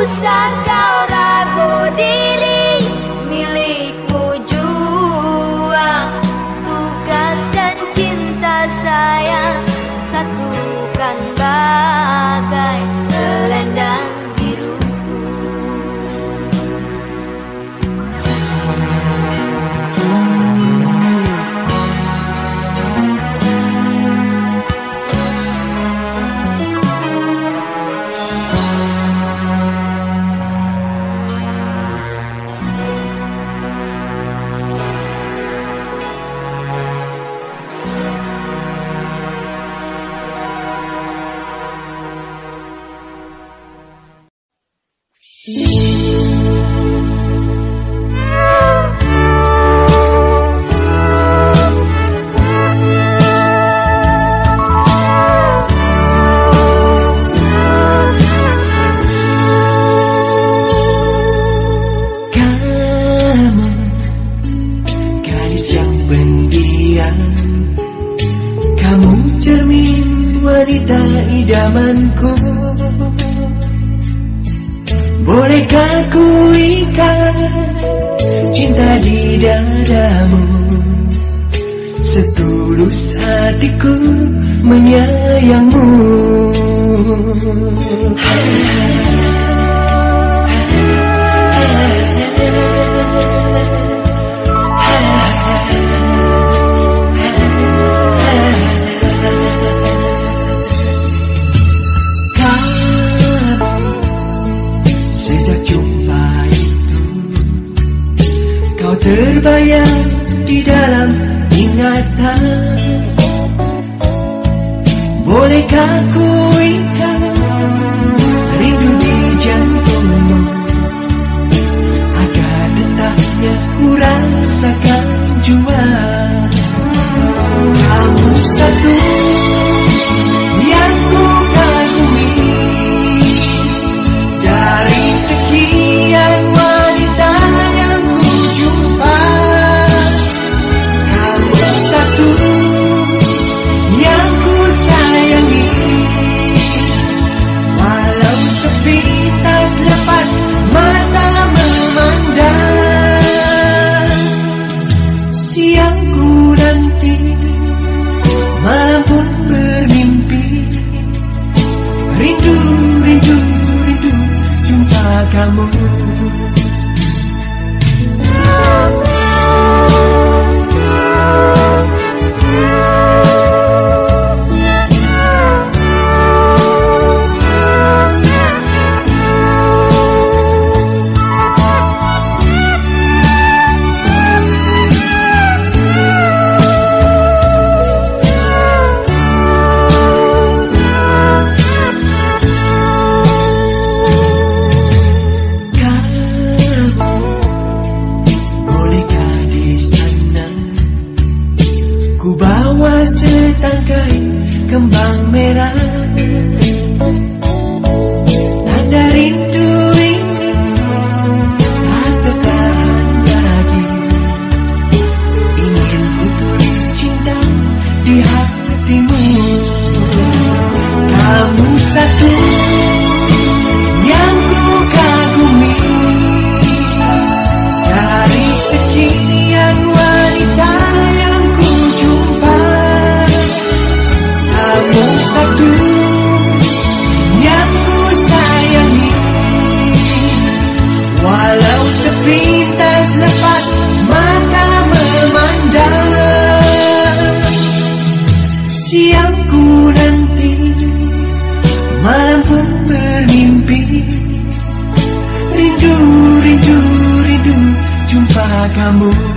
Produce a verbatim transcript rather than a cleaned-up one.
saat kau ragu diri, milikmu jua. Tugas dan cinta sayang satukan bagai selendang biruku. Idamanku, bolehkah ku ikat cinta di dadamu? Setulus hatiku menyayangmu. Terbayang di dalam ingatan, bolehkah ku ikat rindu di jantungmu, agar tetapnya ku rasakan jua. Kamu satu yang ku kagumi dari sekian wanita yang ku jumpa. Kamu satu yang ku sayangi, walau sepintas lepas mata memandang. Siang ku nanti, malam pun bermimpi, rindu, rindu, rindu jumpa kamu. Setangkai kembang merah, tanda rindu ini tak tertahan lagi. Ingin ku tulis cinta di hatimu. Kamu satu yang ku kagumi dari sekian wanita yang ku jumpa. Kamu satu yang ku sayangi, walau sepintas lepas mata memandang. Siang ku nanti, malam pun bermimpi, rindu, rindu, rindu jumpa kamu.